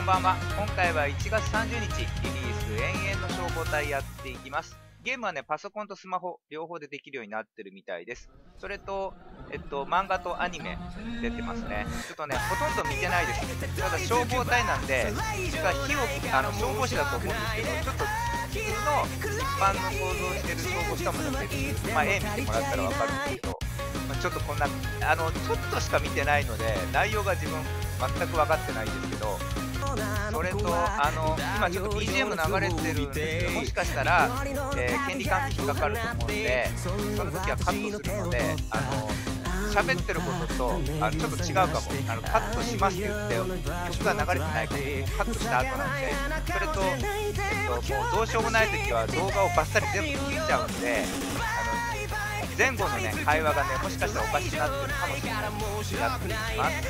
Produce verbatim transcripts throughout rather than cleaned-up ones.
ばんは。今回はいちがつさんじゅうにちリリース延々の消防隊やっていきます。ゲームはね、パソコンとスマホ両方でできるようになってるみたいです。それと、えっと、漫画とアニメ出てますね。ちょっとね、ほとんど見てないです。ただ消防隊なんで、実は火を、あの、消防士だと思うんですけど、ちょっと普通の一般の想像してる消防士とはまた別に、まあ、絵見てもらったらわかるんですけど、まあ、ちょっとこんな、あの、ちょっとしか見てないので、内容が自分全く分かってないんですけど、それと、あの、今ちょっと ビージーエム 流れてるんですけど、もしかしたら、えー、権利関係引っかかると思うんで、その時はカットするので、あの、喋ってることと、あの、ちょっと違うかも。あの、カットしますって言って、曲が流れてないから、カットした後なんで、それと、えっと、もうどうしようもない時は動画をバッサリ全部切っちゃうんで、あの、前後のね、会話がね、もしかしたらおかしくなってるかもしれない。やっていきます。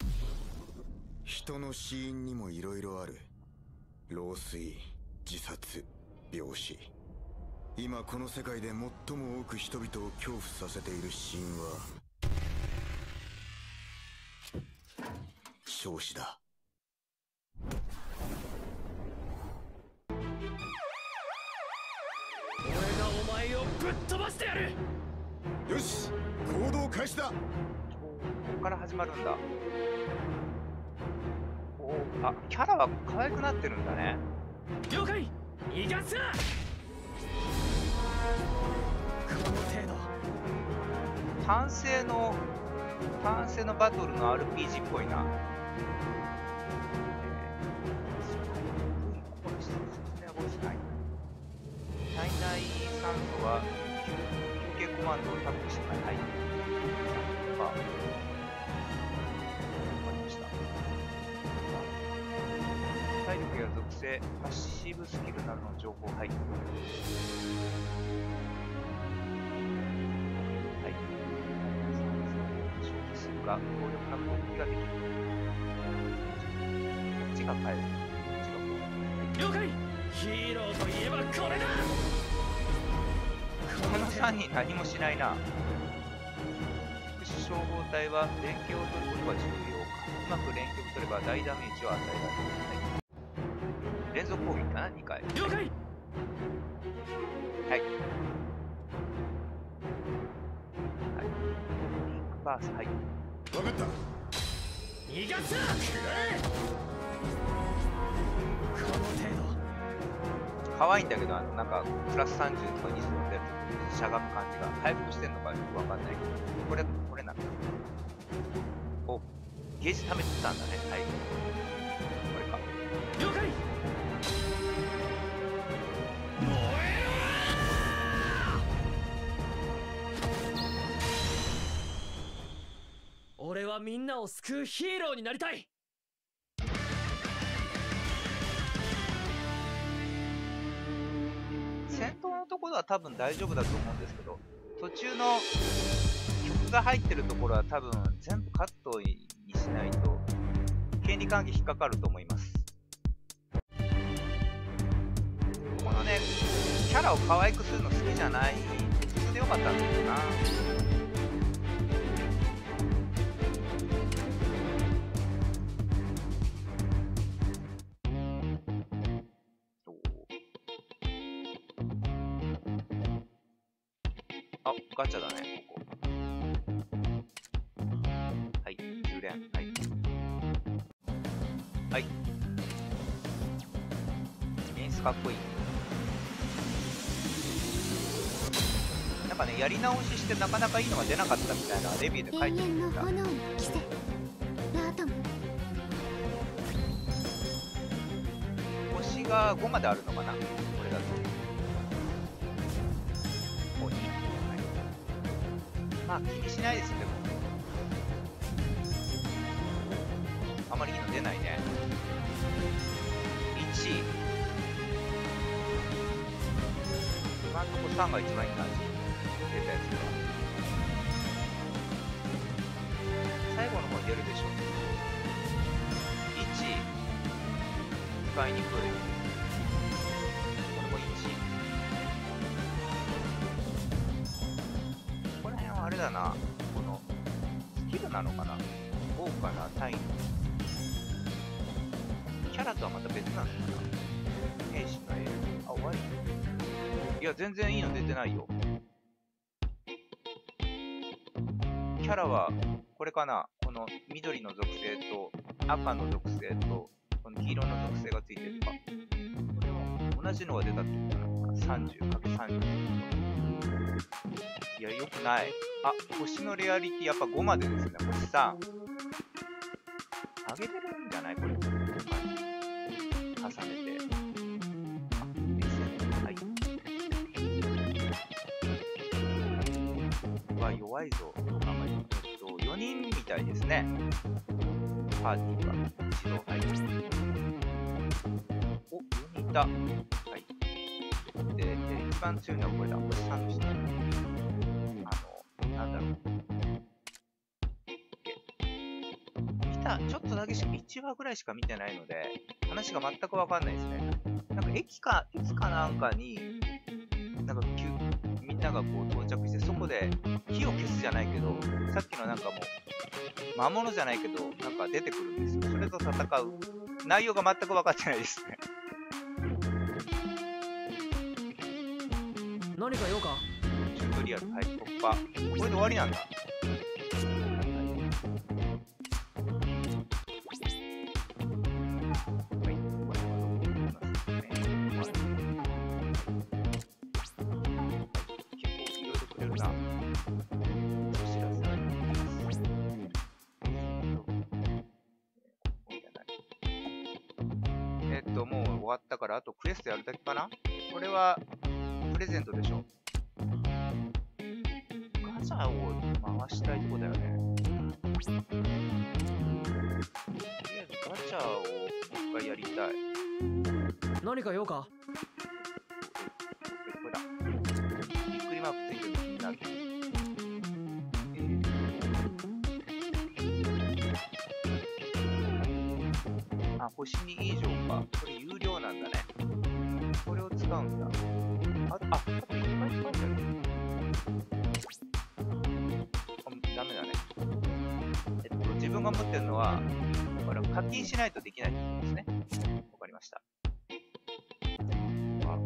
人の死因にもいろいろある。老衰、自殺、病死。今この世界で最も多く人々を恐怖させている死因は焼死だ。 俺がお前をぶっ飛ばしてやる。 よし、行動開始だ。 ここから始まるんだ。あ、キャラは可愛くなってるんだね。 了解。逃がすな。この程度。 単性の単性のバトルの アールピージー っぽいな。体内酸素は休憩コマンドをタップしてから入っている。わかりました。体力や属性、パッシブスキルなどの情報入っている。はい。消費するが、強力な攻撃ができる。こっちが変える。こっちがこう。 了解。ヒーローといえばこれだ。 このさんにん何もしないな。福祉消防隊は連携を取ることが重要か。うまく連携を取れば大ダメージを与えられる。はい、連続攻撃かな、にかい。 了解。 はい。はい。ピンクバース、はい。 分かった。 逃がすな。この程度。 可愛いんだけど、あの、なんか、プラスさんじゅうとかにじゅうの出るときしゃがむ感じが、回復してんのかよくわかんないけど、これ、これなんだ。お、ゲージ貯めてたんだね。はい。これか。 了解。俺はみんなを救うヒーローになりたい。 戦闘のところは多分大丈夫だと思うんですけど、途中の曲が入ってるところは多分全部カットにしないと権利関係引っかかると思います。このね、キャラを可愛くするの好きじゃない。普通でよかったんだけどな。あ、ガチャだね、ここ。はい、じゅう連。はい。はい。演出かっこいい。なんかね、やり直ししてなかなかいいのが出なかったみたいなレビューで書いてるんだ。星がごまであるのかな、これだと。お、に。まあ気にしないですよ、でも。あまりいいの出ないね。いちい。今んとこさんが一番いい感じ。出たやつが。最後の方出るでしょ。いちい。使いにくい。これもいちい。この辺はあれだな。この、スキルなのかな、豪華なタイム。 キャラとはまた別なのかな。兵士の絵。あ、終わり？いや、全然いいの出てないよ。キャラは、これかな。この緑の属性と赤の属性と、この黄色の属性がついてるか。これは同じのが出たってことなのか。さんじゅうかけるさんじゅう。いや、よくない。あ、星のレアリティやっぱごまでですね。星さん。上げてるんじゃないこれ。重ねて。あ、はい。うわ、弱いぞ。どう考えても。えっと、よにんみたいですね。パーティーは。一度入る。お、よにんいた。はい。で、で一番強いのはこれだ。星さんの人。あの、なんだろう。見た、ちょっとだけしか、いちわぐらいしか見てないので、話が全くわかんないですね。なんか駅か、駅かなんかに、なんか急、みんながこう到着して、そこで火を消すじゃないけど、さっきのなんかもう、魔物じゃないけど、なんか出てくるんですよ。それと戦う。内容が全く分かってないですね。 何か用か？ チュートリアル、はい、突破。これで終わりなんだ。終わったからあとクエストやるだけかな。これはプレゼントでしょ。ガチャを回したいとこだよね。とりあえずガチャをもう一回やりたい。 何か用か？ これだ。びっくりマークついてるの気になる。あ、星に以上か。これ有料なんだね。これを使うんだ。あ、あ、あといっぱい使うんだよ。あ、ダメだね。えっと、自分が持ってるのは、だから課金しないとできないってことですね。わかりました。あ、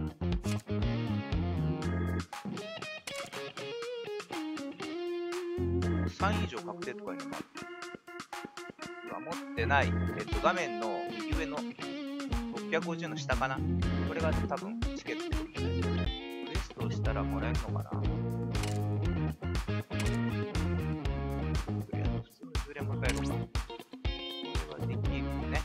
さん以上確定とかいうのがある。持ってない、えっと、画面の右上のろっぴゃくごじゅうの下かな。これが多分チケットみたいな。クエストをしたらもらえるのかな。とりあえず普通の充電も買えるか。これはできるね。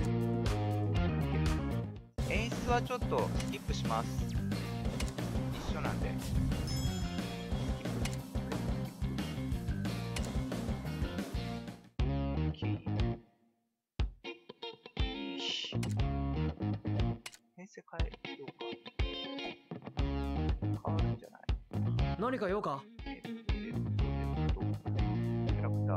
演出はちょっとスキップします。一緒なんで。変えようか。変わるんじゃない？ 何か用か？ えっと、えっと、えっと、キャラクター。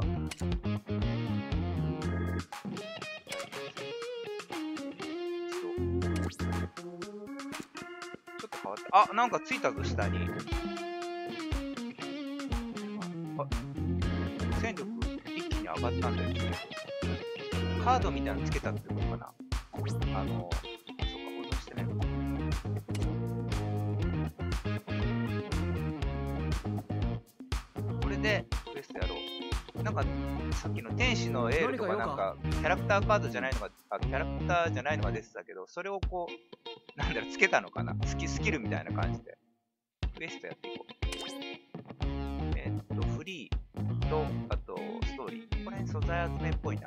ちょっと変わった。あ、なんかついたぞ、下に。あ、戦力一気に上がったんだよね。カードみたいなのつけたってことかな。あの、でクエストやろう。なんかさっきの天使のエールとかなんかキャラクターカードじゃないのがあキャラクターじゃないのが出てたけど、それをこうなんだろうつけたのかな。スキスキルみたいな感じでクエストやっていこう。えー、っとフリーとあとストーリー。これ素材集めっぽいな。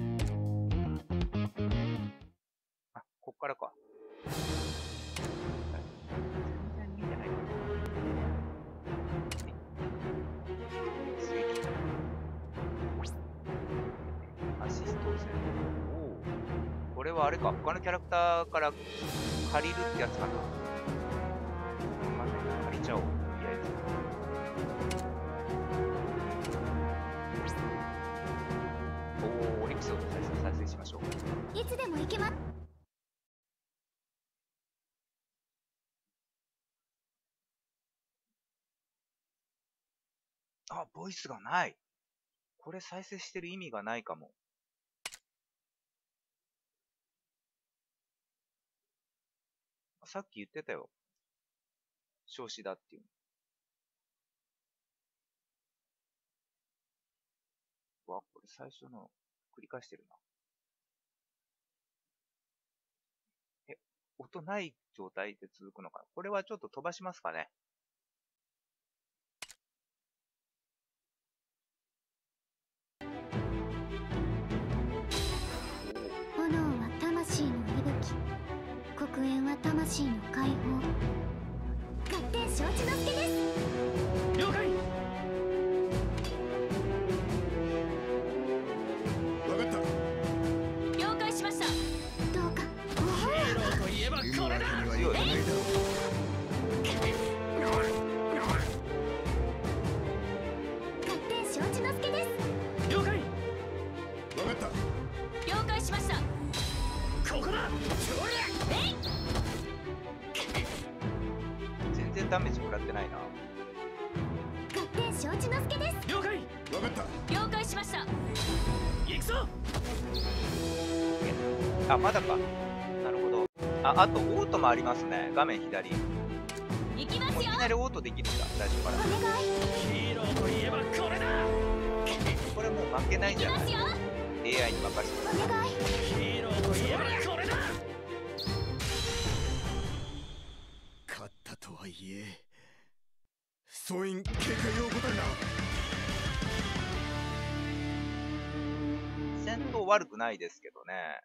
あ、こっからか。全然見てないかな。これはあれか、他のキャラクターから借りるってやつかな。まあ、借りちゃおう、とりあえず。おー、エピソード再生再生しましょう。 いつでも行けま。 あ、ボイスがない。これ再生してる意味がないかも。 さっき言ってたよ。少子だっていう。うわ、これ最初の繰り返してるな。え、音ない状態で続くのかな。これはちょっと飛ばしますかね。 炎は魂の息吹、黒煙は魂の解放。勝手承知の助です。 了解。 分かった。 了解しました。どうか。 ヒーローといえばこれだ。 海の中にはいないだろう。 勝手承知の助です。 了解。 分かった。 了解しました。 ここだ。 えい。 全然ダメージ食らってないな。 勝手承知の助です。 了解。 分かった。 了解しました。 行くぞ。 あ、まだか。なるほど。あ、あとオートもありますね。画面左。も行きますよ。 ういきなりオートできるんだ、最初から。 お願い。 ヒーローといえばこれだ。 これもう負けないんじゃない？ 行きますよ。 エーアイ に任せて。 お願い。 ヒーローといえばこれだ。 勝ったとはいえ、総員警戒を怠るな。 戦闘悪くないですけどね。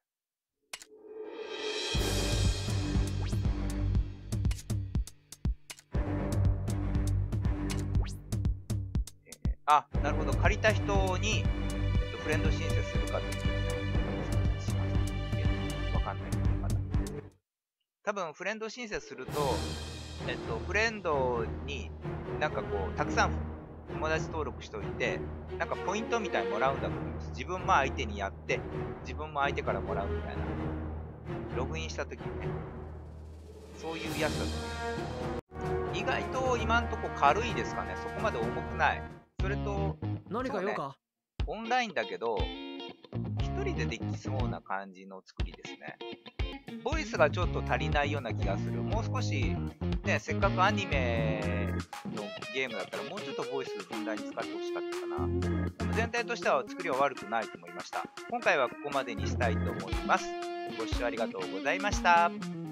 えーあ、なるほど。借りた人に、えっと、フレンド申請するかということですね。わかんない。まだ。多分、フレンド申請すると、えっと、フレンドになんかこう、たくさん友達登録しておいて、なんかポイントみたいにもらうんだと思います。自分も相手にやって、自分も相手からもらうみたいな。ログインしたときにね。そういうやつだと思います。意外と今んとこ軽いですかね。そこまで重くない。それと、 何か用か。 オンラインだけど、一人でできそうな感じの作りですね。ボイスがちょっと足りないような気がする。もう少し、ね、せっかくアニメのゲームだったら、もうちょっとボイスふんだんに使ってほしかったかな。でも全体としては作りは悪くないと思いました。今回はここまでにしたいと思います。ご視聴ありがとうございました。